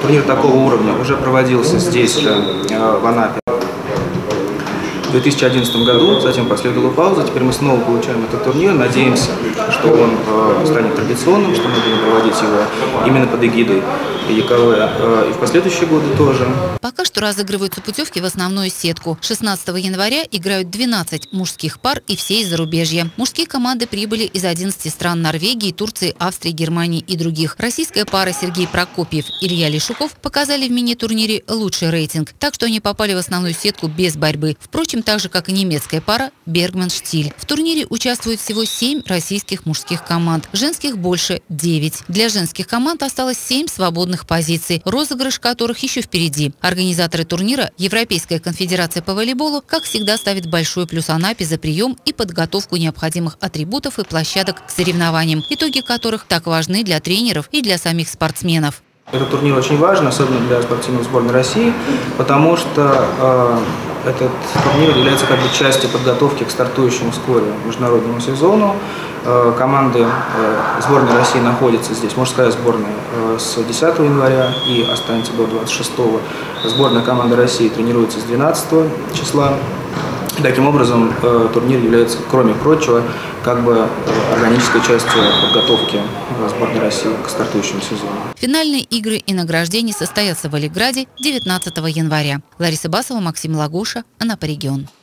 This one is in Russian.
Турнир такого уровня уже проводился здесь же, в Анапе, в 2011 году, затем последовала пауза. Теперь мы снова получаем этот турнир. Надеемся, что он станет традиционным, что мы будем проводить его именно под эгидой ЕКВ и в последующие годы тоже. Пока что разыгрываются путевки в основную сетку. 16 января играют 12 мужских пар и все из зарубежья. Мужские команды прибыли из 11 стран: Норвегии, Турции, Австрии, Германии и других. Российская пара Сергей Прокопьев и Илья Лешуков показали в мини-турнире лучший рейтинг, так что они попали в основную сетку без борьбы. Впрочем, так же, как и немецкая пара Бергман-Штиль. В турнире участвуют всего 7 российских мужских команд. Женских больше – 9. Для женских команд осталось 7 свободных позиций, розыгрыш которых еще впереди. Организаторы турнира, Европейская конфедерация по волейболу, как всегда ставит большой плюс Анапе за прием и подготовку необходимых атрибутов и площадок к соревнованиям, итоги которых так важны для тренеров и для самих спортсменов. Этот турнир очень важен, особенно для спортивной сборной России, потому что этот турнир является как бы частью подготовки к стартующему вскоре международному сезону. Команды сборной России находятся здесь, мужская сборная с 10 января и останется до 26-го. Сборная команда России тренируется с 12 числа. Таким образом, турнир является, кроме прочего, как бы органической частью подготовки сборной России к стартующему сезону. Финальные игры и награждения состоятся в Волгограде 19 января. Лариса Басова, Максим Лагуша, Анапа регион.